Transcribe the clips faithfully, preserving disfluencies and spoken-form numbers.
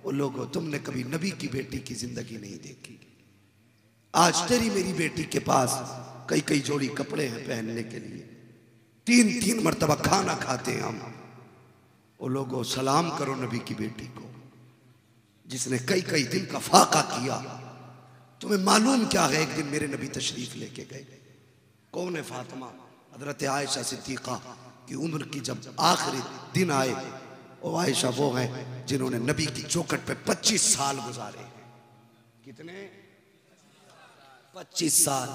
वो लोगों, तुमने कभी नबी की बेटी की जिंदगी नहीं देखी। आज तेरी मेरी बेटी के पास कई कई जोड़ी कपड़े हैं पहनने के लिए, तीन तीन मर्तबा खाना खाते हैं हम। वो लोगों, सलाम करो नबी की बेटी को जिसने कई कई दिन का फाका किया। तुम्हें मालूम क्या है, एक दिन मेरे नबी तशरीफ लेके गए। कौन है? फातिमा, हजरत आयशा सिद्दीका की उम्र की जब आखिरी दिन आए, वो आयशा वो हैं जिन्होंने नबी की चौखट पे पच्चीस साल गुजारे। कितने? पच्चीस साल।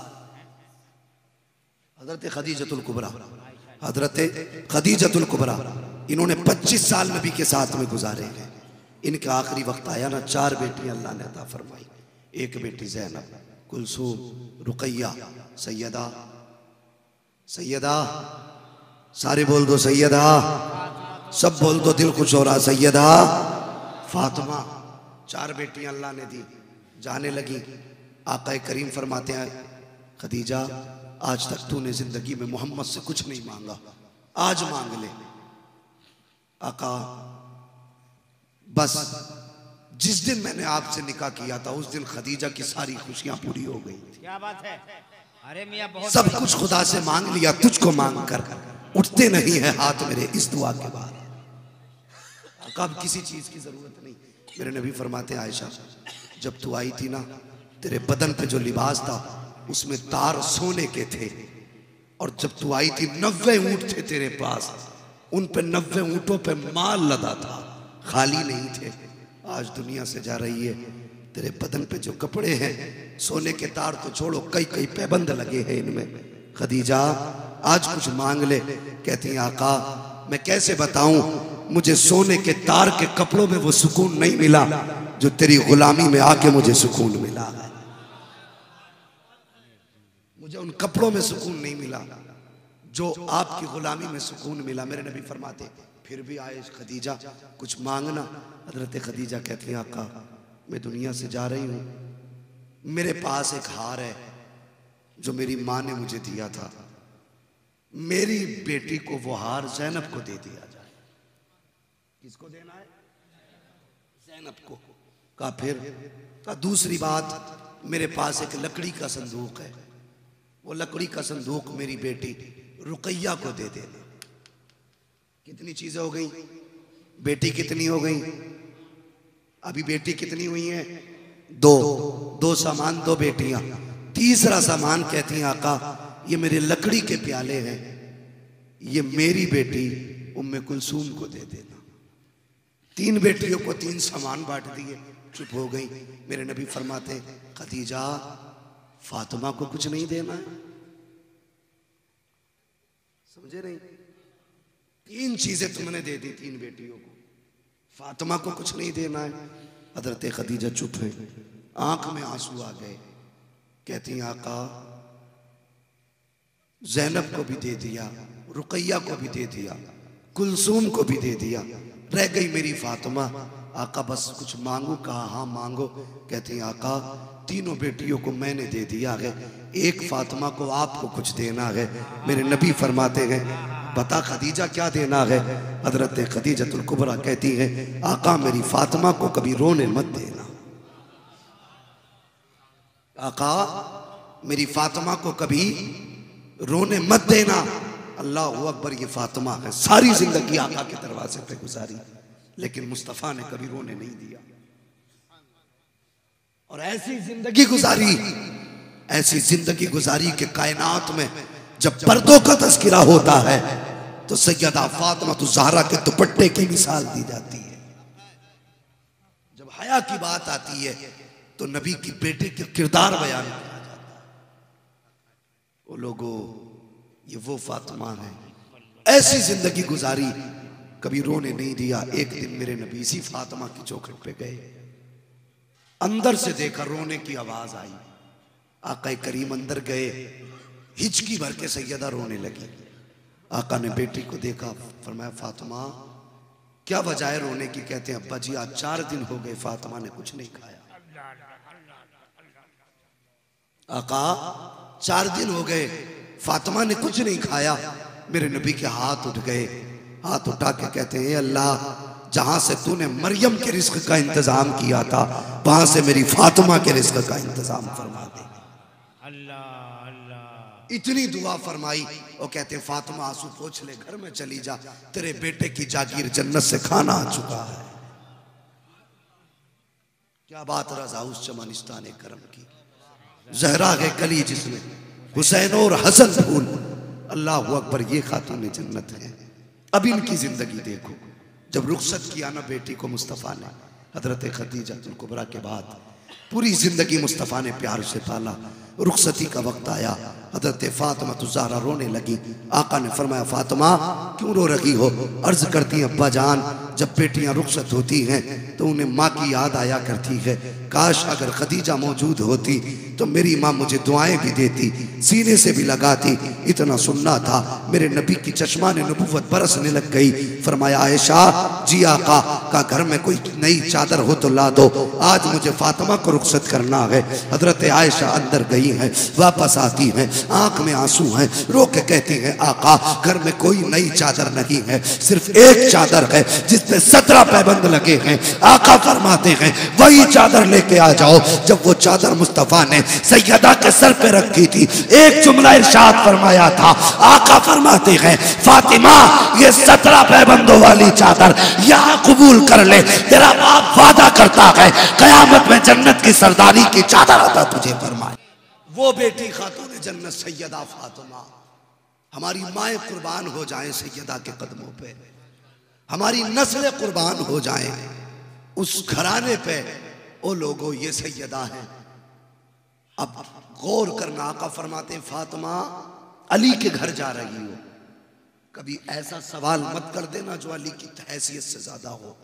हजरत खदीजतुल कुबरा, हजरत खदीजतुल कुबरा, इन्होंने पच्चीस साल नबी के साथ में गुजारे हैं। इनका आखिरी वक्त आया ना, चार बेटियां अल्लाह ने अता फरमाई। एक बेटी ज़ैनब, कुलसूम, रुकैया, सैयदा, सैयदा, सारे बोल दो सैयदा, सब बोल दो, दिल खुश हो रहा, सैयदा फातिमा। चार बेटियां अल्लाह ने दी। जाने लगी, आका करीम फरमाते हैं, खदीजा आज तक तूने जिंदगी में मोहम्मद से कुछ नहीं मांगा, आज मांग ले। आका बस जिस दिन मैंने आपसे निकाह किया था उस दिन खदीजा की सारी खुशियां पूरी हो गई। क्या बात है? अरे मियां बहुत सब कुछ खुदा से मांग लिया, तुझको मांग कर उठते नहीं है हाथ मेरे इस दुआ के बाद। अब किसी चीज की जरूरत नहीं। मेरे नबी फरमाते, आयशा जब तू आई थी ना, तेरे बदन पे जो लिबास था उसमें तार सोने के थे, और जब तू आई थी नब्बे ऊंट थे तेरे पास, उन पे नब्बे ऊंटों पे माल लदा था, खाली नहीं थे। आज दुनिया से जा रही है, तेरे बदन पे जो कपड़े हैं, सोने के तार तो छोड़ो, कई कई पैबंद लगे हैं इनमें। खदीजा आज कुछ मांग ले। कहती हैं, आका मैं कैसे बताऊं, मुझे सोने के तार के कपड़ों में वो सुकून नहीं मिला जो तेरी गुलामी में आके मुझे सुकून मिला है। मुझे उन कपड़ों में सुकून नहीं मिला जो आपकी गुलामी में सुकून मिला। मेरे नबी फरमाते, फिर भी आए खदीजा कुछ मांगना। हजरत खदीजा कहती हैं, आका मैं दुनिया से जा रही हूं, मेरे पास एक हार है जो मेरी माँ ने मुझे दिया था, मेरी बेटी को वो हार ज़ैनब को दे दिया जाए। किसको देना है? ज़ैनब को। कहा फिर? कहा दूसरी बात, मेरे पास एक लकड़ी का संदूक है, वो लकड़ी का संदूक मेरी बेटी रुकैया को दे देना। कितनी चीजें हो गई? बेटी कितनी हो गई? अभी बेटी कितनी हुई है? दो। दो सामान, दो बेटियां। तीसरा सामान कहती हैं, आका ये मेरे लकड़ी के प्याले हैं, ये मेरी बेटी उम्मे कुलसूम को दे देना। तीन बेटियों को तीन सामान बांट दिए, चुप हो गई। मेरे नबी फरमाते, खदीजा फातिमा को कुछ नहीं देना है? समझे नहीं? तीन चीजें तुमने दे दी तीन बेटियों को, फातिमा को कुछ नहीं देना है। हजरत खदीजा चुप है, आंख में आंसू आ गए। कहती हैं, आका ज़ैनब को भी दे दिया, रुकैया को भी दे दिया, कुलसूम को भी दे दिया, रह गई मेरी फातिमा। आका बस कुछ मांगू? कहा हाँ मांगो। कहती हैं, आका तीनों बेटियों को मैंने दे दिया है, एक फातिमा को आपको कुछ देना है। मेरे नबी फरमाते हैं, बता खदीजा क्या देना है? हजरत खदीजतुल कुबरा कहती है, आका मेरी फातिमा को कभी रोने मत देना, आका मेरी फातिमा को कभी रोने मत देना। अल्लाह अकबर, ये फातिमा है, सारी जिंदगी आका के दरवाजे पे गुजारी, लेकिन मुस्तफा ने कभी रोने नहीं दिया। और ऐसी जिंदगी गुजारी, ऐसी जिंदगी गुजारी कि कायनात में जब पर्दों का तज़किरा होता है तो सैयदा फातिमा तो ज़हरा के दुपट्टे की मिसाल दी जाती है। जब हया की बात आती है तो नबी की बेटे के किरदार बयान किया जाता है। वो लोगों, ये वो फातिमा है, ऐसी जिंदगी गुजारी, कभी रोने नहीं दिया। एक दिन मेरे नबी इसी फातिमा की चौखट पे गए, अंदर से देखा रोने की आवाज आई। आका करीम अंदर गए, हिचकी भर के सैयदा रोने लगी। आका ने बेटी को देखा, फरमाया फातिमा क्या वजह है रोने की? कहते हैं, अब्बा जी आज चार दिन हो गए फातिमा ने कुछ नहीं खाया। आका चार दिन हो गए फातिमा ने कुछ नहीं खाया। मेरे नबी के हाथ उठ गए, हाथ उठा के कहते हैं, अल्लाह जहां से तूने मरियम के रिस्क का इंतजाम किया था वहां से मेरी फातिमा के रिस्क का इंतजाम फरमा दे। अल्लाह अल्लाह। इतनी दुआ फरमाई और कहते फातिमा आंसू पोंछ ले, घर में चली जा, तेरे बेटे की जागीर जन्नत से खाना आ चुका है। क्या बात रजा उस चमनिस्तान करम की, जहरा के कली जिसमें हुसैन और हसन फूल, अल्लाह अकबर, ये खातून जन्नत है। अब इनकी जिंदगी देखो, जब रुखसत किया ना बेटी को मुस्तफ़ा ने, हजरत खदीजा तुल कुबरा के बाद पूरी जिंदगी मुस्तफ़ा ने प्यार से पाला। रुखसती का वक्त आया, हजरत फातिमा ज़हरा रोने लगी। आका ने फरमाया फातिमा क्यों रो रही हो? अर्ज करती हैं अब्बा जान, जब बेटियां रुखसत होती हैं तो उन्हें माँ की याद आया करती है। काश अगर खदीजा मौजूद होती तो मेरी माँ मुझे दुआएं भी देती, सीने से भी लगाती। इतना सुनना था, मेरे नबी की चश्मा ने नबूवत बरसने लग गई। फरमाया आयशा जी आका का घर में कोई नई चादर हो तो ला दो, आज मुझे फातिमा को रुखसत करना है। हजरत आयशा अंदर गई हैं, वापस आती हैं, आंख में आंसू हैं, रो के कहती हैं आका घर में कोई नई चादर नहीं है, सिर्फ एक चादर है जिसपे सत्रह पैबंद लगे हैं। आका फरमाते हैं वही चादर लेके आ जाओ। जब वो चादर मुस्तफा ने सैयदा के सर पे रखी थी, एक जुमला इरशाद फरमाया था। आका फरमाते हैं फातिमा ये सत्रह पैबंदों वाली चादर यहाँ कबूल कर ले, तेरा बाप वादा करता है कयामत में जन्नत की सरदारी की चादर अता तुझे फरमाए। वो बेटी खातून जन्नत सैयदा फातिमा, हमारी माएँ कुर्बान हो जाएं सैयदा के कदमों पे, हमारी नस्लें कुर्बान हो जाएं उस घराने पे। ओ लोगो ये सैयदा है। अब गौर करना, आका फरमाते फातिमा अली के घर जा रही हो, कभी ऐसा सवाल मत कर देना जो अली की हैसियत से ज्यादा हो।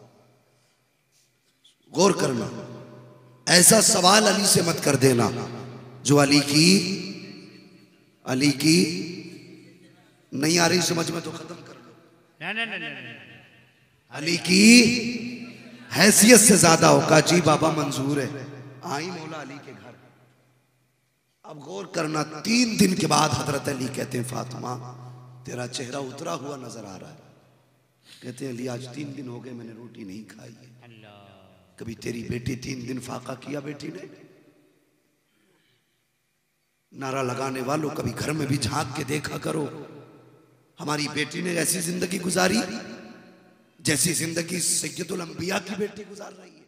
गौर करना, ऐसा सवाल अली से मत कर देना जो अली की अली की नहीं आ रही समझ में तो खत्म कर लो। नहीं नहीं नहीं, अली की हैसियत से ज्यादा होगा। जी बाबा मंजूर है, आई मौला अली के घर। अब गौर करना, तीन दिन के बाद हजरत अली कहते हैं फातिमा तेरा चेहरा उतरा हुआ नजर आ रहा है। कहते हैं अली आज तीन दिन हो गए मैंने रोटी नहीं खाई है। कभी तेरी बेटी तीन दिन फाका किया बेटी ने? नारा लगाने वालों कभी घर में भी झांक के देखा करो, हमारी बेटी ने ऐसी जिंदगी गुजारी जैसी जिंदगी सैयदुल अंबिया की बेटी गुजार रही है।